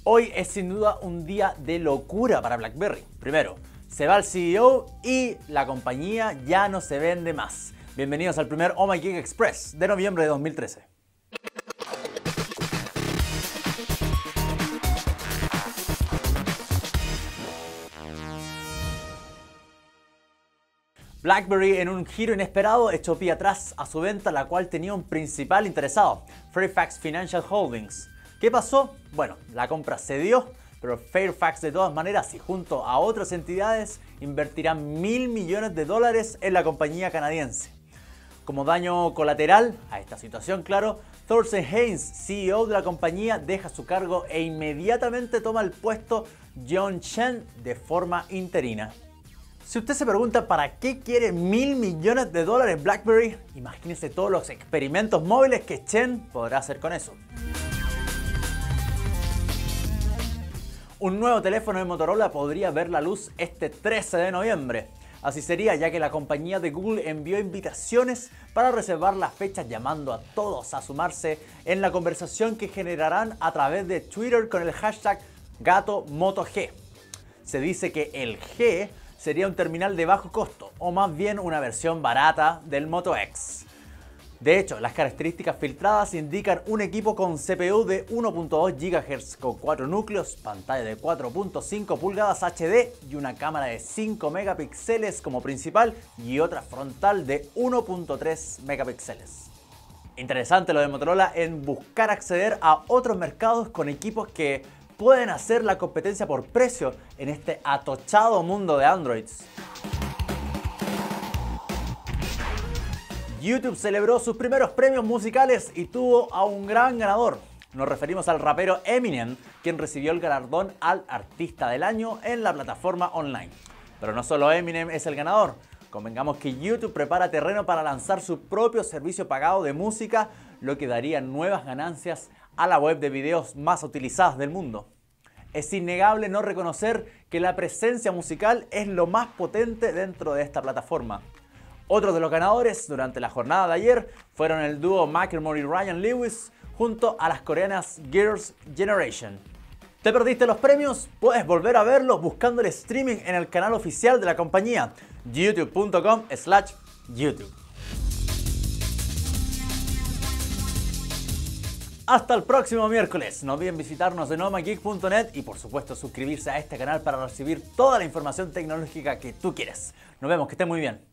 Hoy es sin duda un día de locura para BlackBerry. Primero, se va el CEO y la compañía ya no se vende más. Bienvenidos al primer Oh My Geek Express de noviembre de 2013. BlackBerry, en un giro inesperado, echó pie atrás a su venta, la cual tenía un principal interesado, Fairfax Financial Holdings. ¿Qué pasó? Bueno, la compra se dio, pero Fairfax de todas maneras y junto a otras entidades invertirán $1.000 millones en la compañía canadiense. Como daño colateral a esta situación, claro, Thorsten Heins, CEO de la compañía, deja su cargo e inmediatamente toma el puesto John Chen de forma interina. Si usted se pregunta para qué quiere $1.000 millones BlackBerry, imagínese todos los experimentos móviles que Chen podrá hacer con eso. Un nuevo teléfono de Motorola podría ver la luz este 13 de noviembre. Así sería, ya que la compañía de Google envió invitaciones para reservar las fechas, llamando a todos a sumarse en la conversación que generarán a través de Twitter con el hashtag GatoMotoG. Se dice que el G sería un terminal de bajo costo, o más bien una versión barata del Moto X. De hecho, las características filtradas indican un equipo con CPU de 1.2 GHz con 4 núcleos, pantalla de 4.5 pulgadas HD y una cámara de 5 megapíxeles como principal y otra frontal de 1.3 megapíxeles. Interesante lo de Motorola en buscar acceder a otros mercados con equipos que pueden hacer la competencia por precio en este atochado mundo de Androids. YouTube celebró sus primeros premios musicales y tuvo a un gran ganador. Nos referimos al rapero Eminem, quien recibió el galardón al Artista del Año en la plataforma online. Pero no solo Eminem es el ganador. Convengamos que YouTube prepara terreno para lanzar su propio servicio pagado de música, lo que daría nuevas ganancias a la web de videos más utilizadas del mundo. Es innegable no reconocer que la presencia musical es lo más potente dentro de esta plataforma. Otros de los ganadores durante la jornada de ayer fueron el dúo Macklemore y Ryan Lewis junto a las coreanas Girls' Generation. ¿Te perdiste los premios? Puedes volver a verlos buscando el streaming en el canal oficial de la compañía, youtube.com/YouTube. Hasta el próximo miércoles. No olviden visitarnos en ohmygeek.net y por supuesto suscribirse a este canal para recibir toda la información tecnológica que tú quieres. Nos vemos, que estén muy bien.